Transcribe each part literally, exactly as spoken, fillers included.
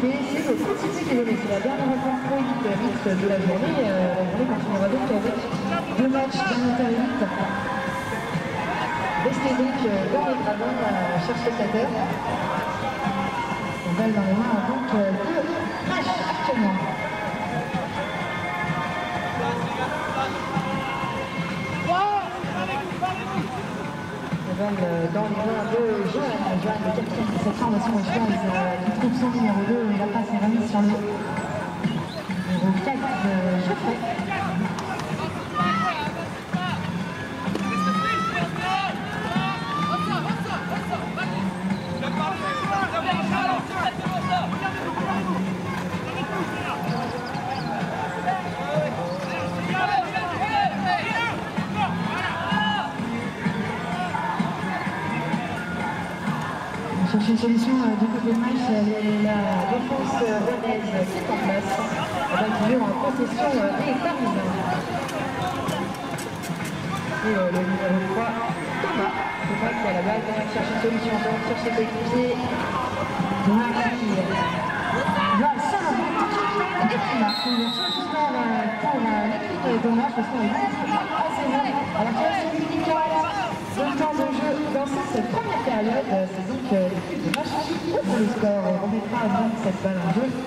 marqué, c'est le petit Pédéré. C'est la dernière rencontre mixte de la journée. Euh, la journée continuera donc avec deux matchs d'un interélite. Restez donc dans les gradins, chers spectateurs. On va dans les mains donc deux matchs actuellement. Dans les mains de Joanne, Joanne, le capitaine de cette formation choise, qui trouve son numéro deux, et la passe est remise sur le numéro quatre de Geoffrey. Chercher une solution euh, du côté de match, la défense euh, rennaise qui est en place. Elle va toujours en possession euh, des Parisiens. Et euh, le numéro trois, Thomas. Thomas qui a la balle, Thomas qui cherche une solution encore sur ses coéquipiers. Thomas qui va s'arrêter tout de suite et qui marque. Une ouverture du score pour l'équipe de Thomas, parce qu'on est à zéro à la création médicale. Le temps de jeu dans cette première période, c'est donc l'équipe de match qui ouvre le score. On remettra donc cette balle en jeu.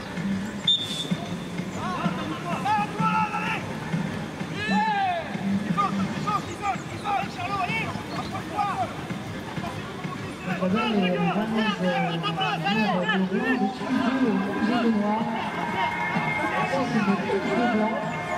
La balle est vraiment de Rouen, de Tuilou, de de Noir. C'est de tout blanc.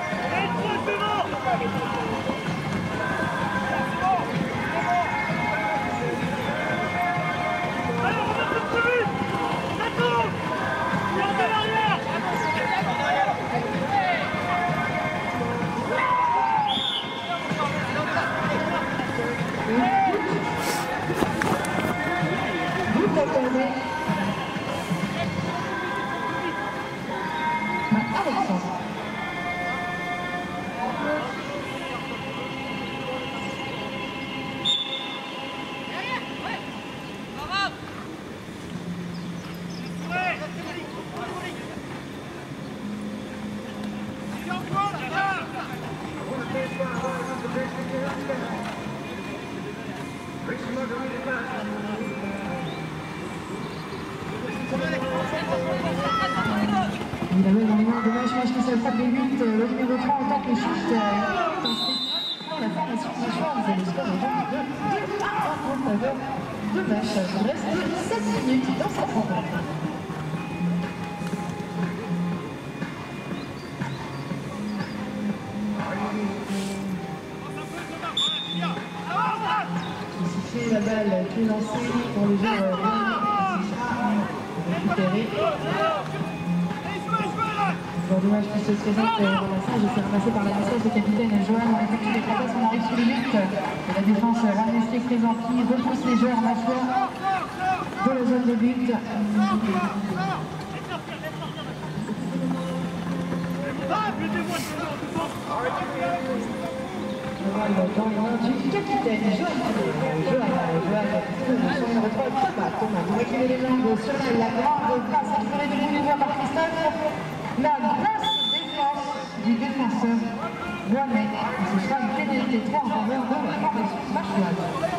Il avait dans les mains de match, match qui se frappe les huit, le numéro trois en tant que chute pour la formation de Schwarz. Le score est donc de deux en faveur de match. Il reste sept minutes dans cette rencontre. Ici c'est la balle qui est lancée pour le joueur récupéré. Lors du match qui se présente au ramassage, c'est ramassé par la défense de capitaine Joanne. On effectue des passes, on arrive sur les buts. Et la défense Rennes qui est présent, qui repousse les joueurs mâchoires de la zone de but. Dans les mains du capitaine Joanne. Joanne, Joanne, son numéro trois, Thomas. Thomas, vous reculez les langues sur la grande passe explorée de l'univers par Christophe. La grosse défense du défenseur Mohamed. Ce sera une pénalité trois en faveur de la formation mâchoise.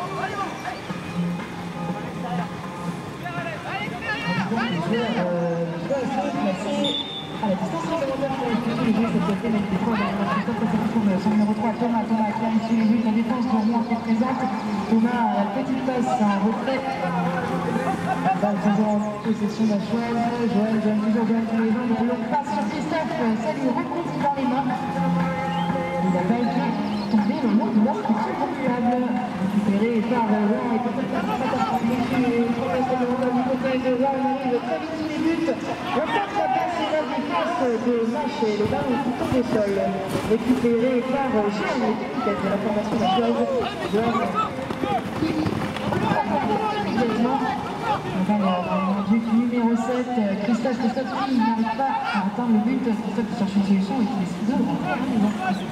À la distance réglementaire pour les jouer cette pénalité trois dans la Christophe, son numéro trois, Thomas. Thomas qui a issu les buts en défense de Rouen qui est présente. Thomas, la petite passe en retrait. Balle toujours en possession de la Joël. Joël, Joël toujours bien tous les mains. Donc longue passe sur Christophe, ça lui reconduit dans les mains. Il a balle qui est tombée le long de l'ordre qui est très populable. Récupéré par Rouen et peut-être pas très attendu. Il progresse le long du côté de Rouen. Il arrive très vite sous les buts. On passe la passe et la défense de match et le ballon qui tombe au sol. Récupéré par Joël, le capitaine de la formation de la Joël. Joël qui immédiatement. Enfin, le but numéro sept, Christophe, Christophe qui n'arrive pas à atteindre le but. Christophe qui cherche une solution et qui décide de rentrer.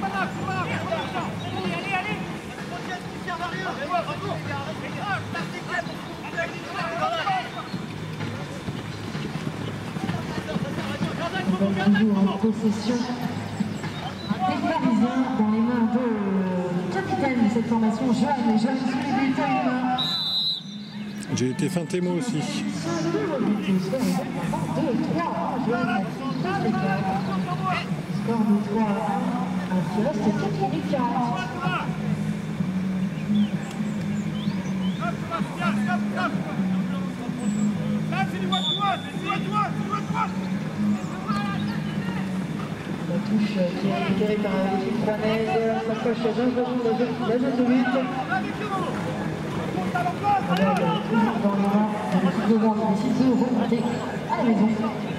balle toujours en possession des Parisiens dans les mains de capitaine de cette formation, Joanne. Joanne sous les buts à une main. J'ai été feinté moi aussi. Score de trois à un. Il reste quatre minutes quarante. La touche qui est récupérée par l'équipe rouennaise, s'approche d'un jeune de but. Voilà, toujours dans les mains de l'équipe de Vente, qui décide de remonter à la maison.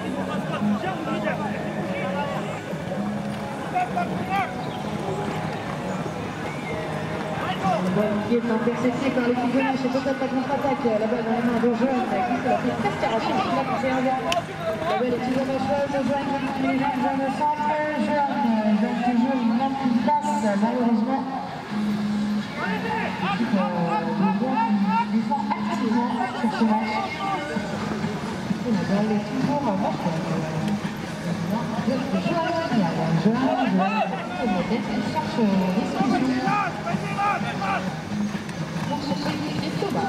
La balle qui est interceptée par l'équipe de Nice, c'est peut-être la contre-attaque. La balle dans les mains de Joanne, qui se la fait presque arracher, qui la conserve. La balle est toujours mâchoise de Joanne, qui les jeunes dans le centre. Joanne donne toujours une manque de passe, malheureusement. L'équipe de Vente défend activement sur ce match. Et la balle est toujours mâchoise. Joanne, Joanne, Joanne, qui cherche l'exclusion. Pour ce petit et Thomas.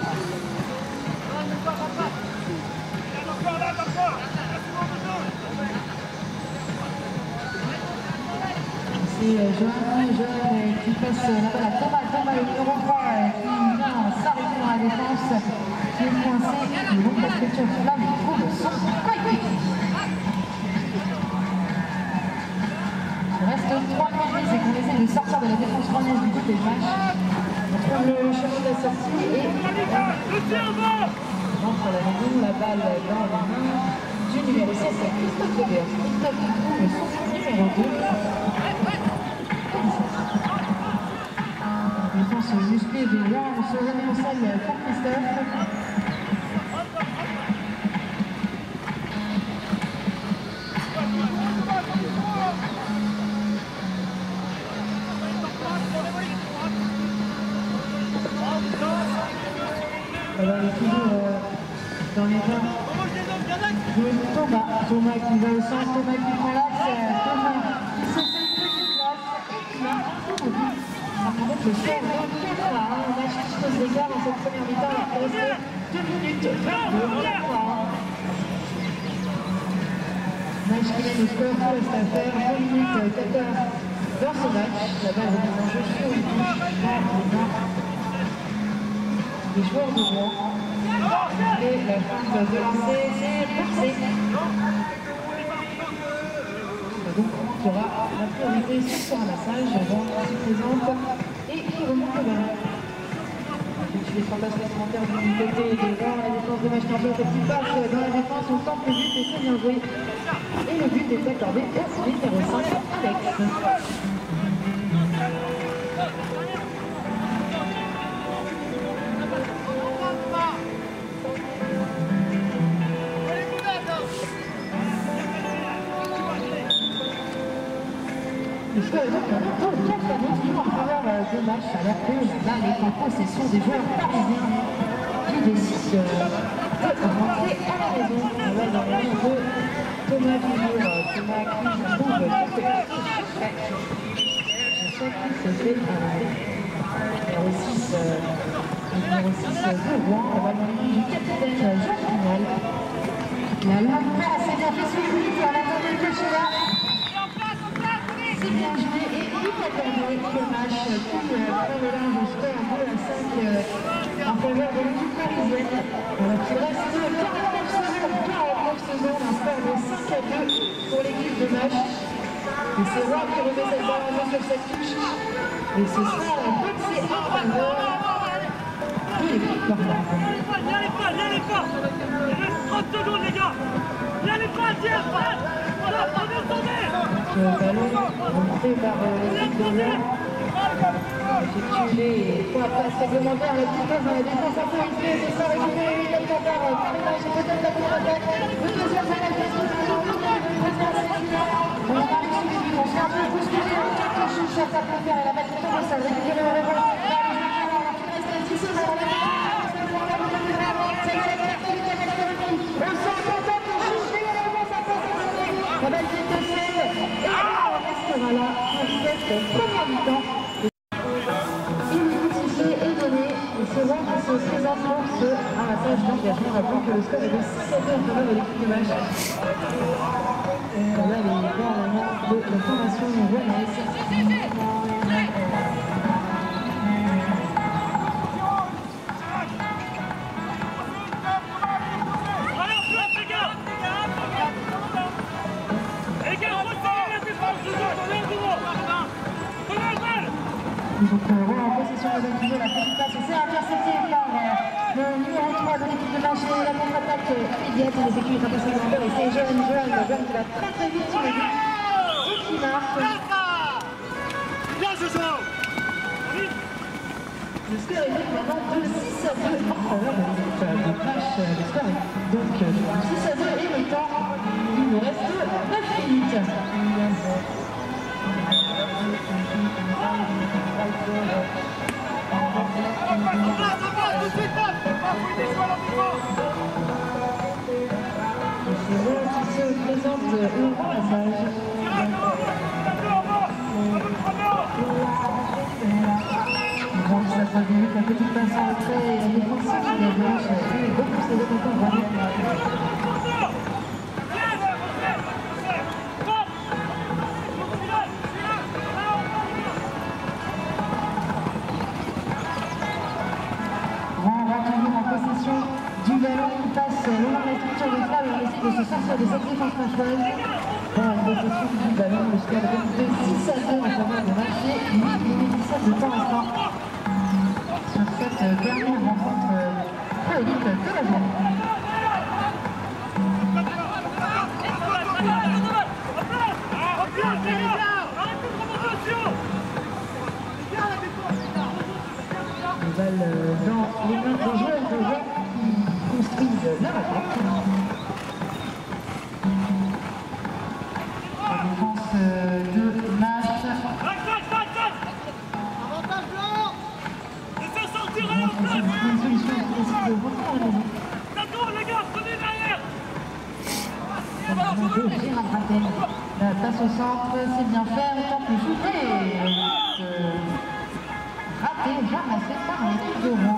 C'est Joanne, Joanne qui passe la balle à Thomas, Thomas le numéro trois qui vient s'arrêter dans la défense, qui est coincé, qui monte la structure du flamme et trouve son coéquipier. Il reste trois minutes et qu'on essaie de sortir de la défense rouennaise du côté du match. On trouve le chemin de la sortie et entre la maison, la balle dans les mains du numéro seize, Christophe Weber. Christophe qui trouve son numéro deux. Défense musclée de Rouen, on se remet en salle pour Christophe. La balle est toujours euh, dans les mains de Thomas. Thomas qui va au centre, Thomas qui prend l'axe. Thomas qui se fait une petite place et qui marque un coup au but. Ça va mettre le score de quatre à un. On a cherché ce d'écart dans cette première mi-temps. Il reste deux minutes vingt-deux. quatre à un. Match qui mène au score, tout reste à faire. deux minutes quatorze dans ce match. La balle est mise en jeu sur une touche dans les mains des joueurs de Rouen. Et la fin de lancer, c'est forcé. Donc on aura la priorité sur ce ramassage. Rouen qui se présente et qui remonte le ballon. Les fantasmes supplémentaires du côté de Rouen, la défense de match campion, cette petite passe dans la défense, on tente le but et c'est bien joué. Et le but est accordé au numéro cinq, Alex. Le score est donc un tour de quatre à deux en faveur de match, alors que la balle est en possession des joueurs parisiens qui décident de rentrer à la maison. La balle dans les mains de Thomas Villure. Thomas qui se trouve quelque part secret. Je sais qu'il se fait arrêter. Numéro six, numéro six de Rouen. La balle dans les mains du capitaine Jean Pinal. La longue passe est bien fait sur le but. On attendait le cocher là. C'est bien joué et il a gagné le match qui prend le large au score deux à cinq en faveur de l'équipe parisienne. Alors qu'il reste quarante-neuf secondes, quarante-neuf secondes, un score de cinq à deux pour l'équipe de match. Et c'est Rouen qui remet cette balle en jeu sur cette touche. Et ce sera un boxé en faveur de l'équipe parisienne. N'y allez pas, n'y allez pas. Il reste trente secondes les gars. N'y allez pas, tiens, voilà, prenez le tourner. Le ballon remonté par l'équipe de Rouen. Effectuer les trois passes réglementaires, la petite passe dans la défense un peu risquée, c'est ça récupéré immédiatement par Paris, c'est peut-être la contre-attaque. Le deuxième pénalty, on a parlé sur les buts, on se fait un peu bousculer, on tente le chute sur sa frontière et la balle tombe au sol, récupéré en revanche. Il reste six secondes, on a au centre, on tente le chute, mais malheureusement ça passe à côté. La balle qui est engagement. Rappelons que le score est de six à deux en faveur de l'équipe de match. Et là, les gars à la de la formation rouennaise. Donc euh, voilà, en possession de Benfica, la petite passe, c'est intercepté par euh, le numéro trois de l'équipe de match, et la contre-attaque immédiate, les équipes est passée dans le et c'est Johan Johan, Johan qui va très très vite sur les buts, et qui marque. Bien Jojo. Le score est donc maintenant de six à deux en faveur de l'équipe de match. Le score est donc six à deux et le temps, il nous reste neuf minutes. C'est bon, qui se présente au passage. Bon, ça fait minutes, la petite passe en retrait et la défensive de la gauche. Et beaucoup c'est de content de du ballon qui passe le long de la structure de Flamme et on essaie de se sortir de cette défense française. Dans la possession du ballon, le score est de six à deux en faveur de marché, huit minutes dix-sept de temps restant sur cette dernière rencontre pro élite de la journée. Les balles dans les mains des joueurs de jeu qui construisent leur attaque. La défense de match. Avantage blanc. Laissez sortir à la C'est une solution qui décide de rentrer à la maison. D'accord les gars, prenez derrière. Gérard Rattel. La passe au centre, c'est bien fait, on tente de shooter. Raté, ramassé par l'équipe de Rouen.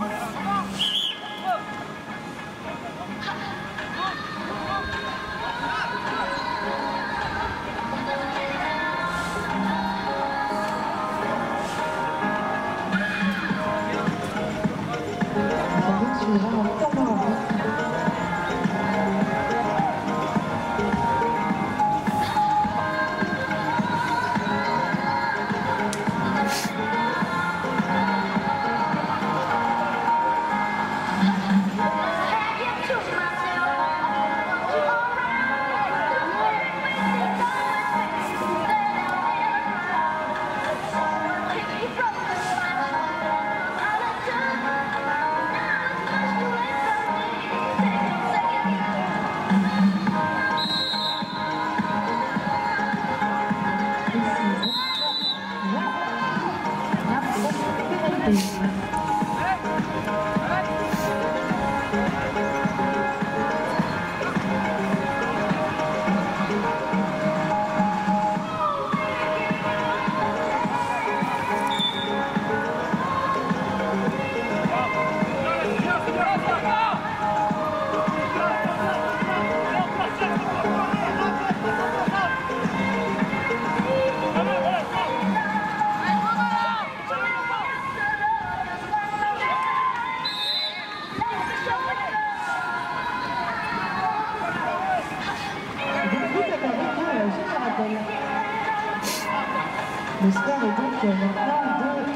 Sur les gens dans le temps dans la vie. Le score est donc maintenant de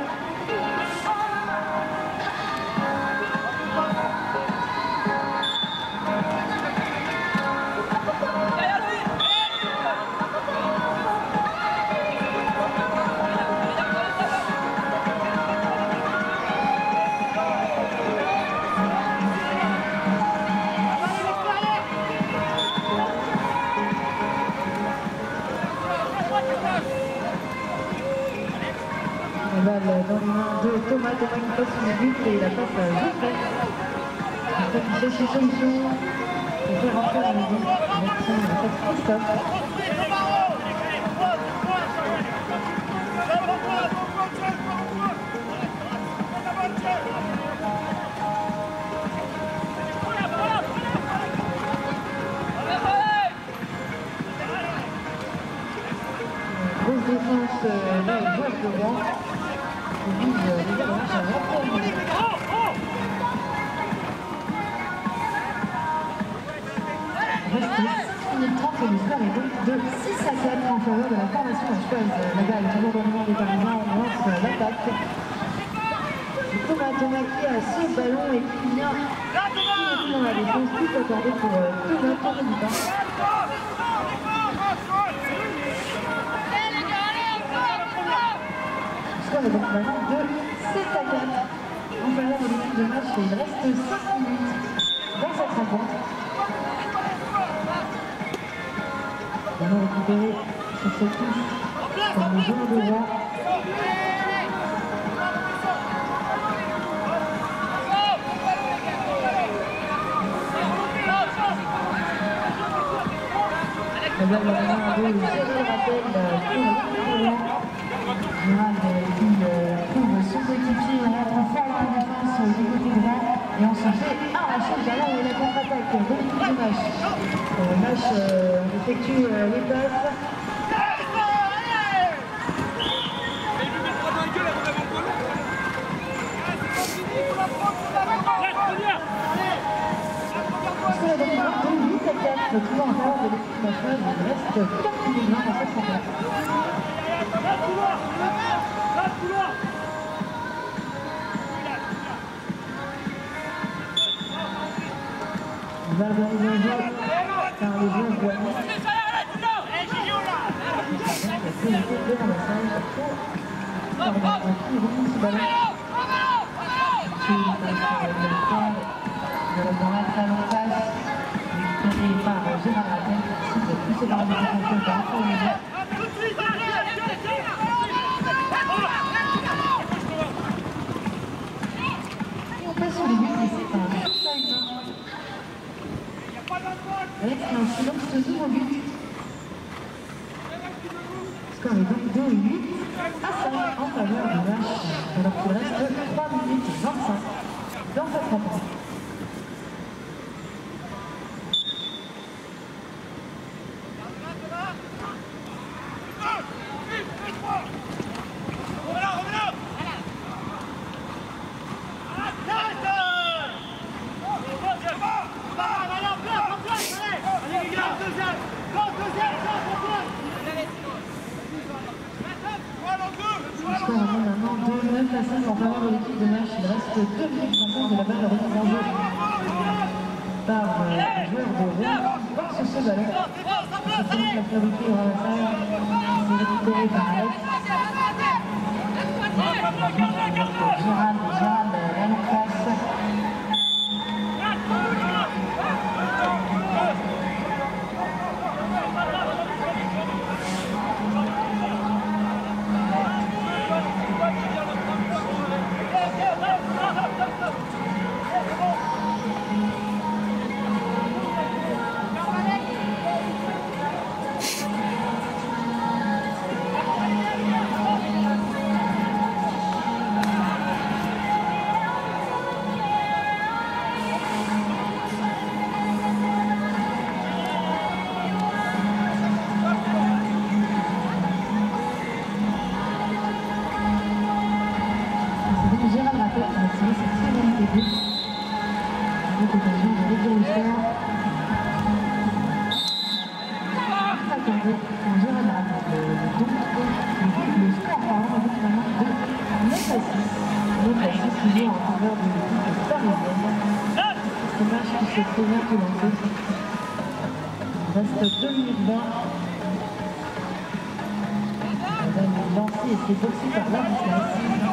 la balle dans les mains de Thomas, Thomas qui passe sur le but et la passe à Geoffrey. Geoffrey qui cherche une solution pour faire rentrer la maison avec son Christophe. défense euh, des joueurs de Rouen qui vise euh, déjà le match à vingt-trois minutes. Reste six minutes trente et le score est donc de six à quatre en faveur de la formation achoise. La balle est toujours dans le monde des Parisiens, on lance l'attaque. Thomas Thomas qui a ce ballon et qui vient dans la défense, tout accordé pour euh, Thomas Thomas du Pain. Le score est donc maintenant de sept à quatre en faveur de l'équipe de match et il reste cinq minutes dans cette rencontre. Ballon récupéré sur cette touche par le joueur de Rouen. La balle va maintenant à deux, Cyril rappelle pour l'équipe de Rouen. Gérald qui trouve son coéquipier en rentrant fort en défense du côté droit et on se fait arracher le ballon et la contre-attaque de l'équipe de match. Le match euh, effectue euh, les passes. Toujours en faveur de l'équipe nationale, il reste quatre minutes dans cette rencontre. Il va organiser un jeu par le jeu Boigny. Il a fait l'équipe devant la salle pour faire qui remonte ce ballon. Qui passe le temps de la grande salle en face. Et par Gérard Latel, qui de pousser dans la défense par rapport au jeu. Et on passe sur les buts laissés par Saïma. Avec un silence de nouveau but. Le score est donc de huit à cinq en faveur du match, alors qu'il reste trois minutes vingt-cinq dans cette rencontre. En faveur de l'équipe de match, il reste deux minutes trente de la balle remise en jeu par euh, le joueur de Rouen qui porte ce ballon. C'est donc la priorité au ramassage, c'est récupéré par Alex. Gérald, Gérald, la longue passe. Il reste deux minutes vingt. La balle est lancée et c'est boxé par l'arbitre.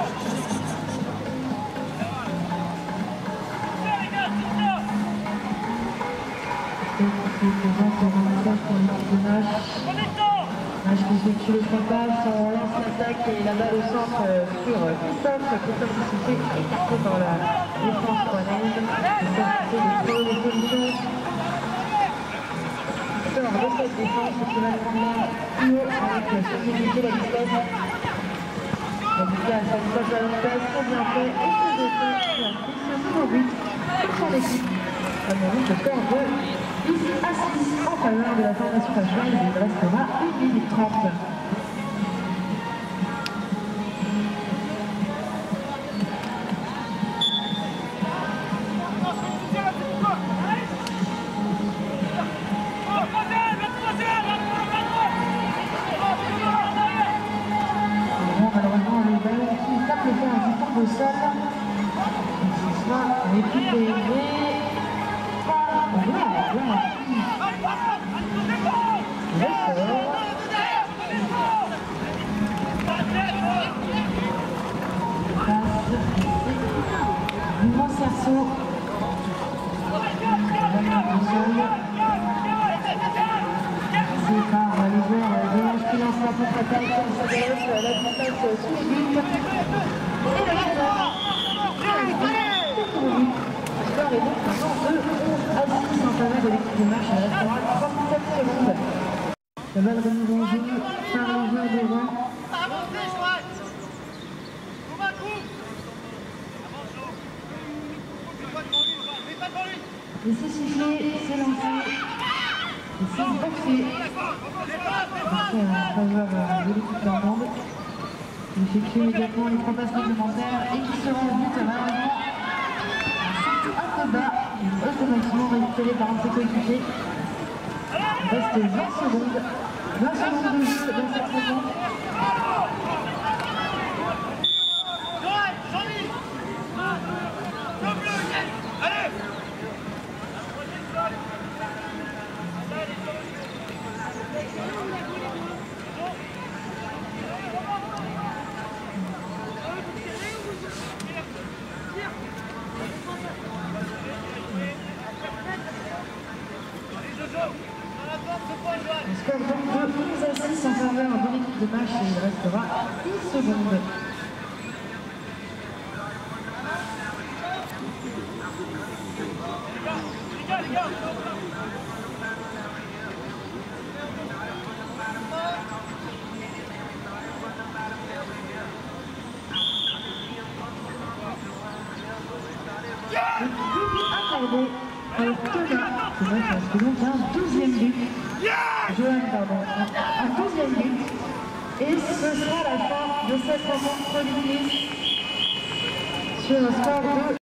C'est présent pour un message pour l'équipe de match. Match qui effectue le trois passes, on lance l'attaque et la balle au centre sur Christophe. Christophe qui se fait écarter par la défense rouennaise. Christophe qui fait de trouver les solutions. Sort de cette défense qui va prendre plus haut avec la solidité, la vitesse. La vitesse, cette fois de la longue passe, c'est bien fait. Et c'est de fait qui a pris ce nouveau but pour son équipe. On a vu le score de dix à six en faveur de la formation nationale. Il restera une minute trente. au sol. Et ce sera récupéré par Rouen. Le sort. Dumont Cerceau. C'est par les joueurs de l'Ange qui lance la contre-attaque comme ça délaisse la distance sous les buts. Et le joueur est donc maintenant de onze à six en faveur de l'équipe de match. Il restera trente-sept secondes. La balle remise en jeu par les joueurs de Rouen. Et c'est sifflé, c'est lancé, et c'est boxé. Boxé en faveur de l'équipe normande. Il effectue immédiatement les trois passes complémentaires et qui seront au but malheureusement un peu bas, automatiquement récupéré par un de ses coéquipiers. Il reste vingt secondes, vingt secondes de jeu dans cette rencontre. Le score donc de onze à six en faveur de l'équipe de match et il restera dix secondes. Le but accordé à Thomas, c'est vrai parce que donc un douzième but. Johan, pardon, un douzième but. Et ce sera la fin de cette rencontre préliminaire sur un score de